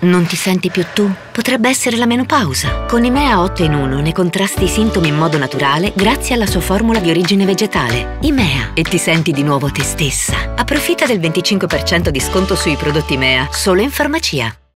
Non ti senti più tu? Potrebbe essere la menopausa. Con Imea 8 in 1 ne contrasti i sintomi in modo naturale grazie alla sua formula di origine vegetale. Imea, e ti senti di nuovo te stessa. Approfitta del 25% di sconto sui prodotti Imea, solo in farmacia.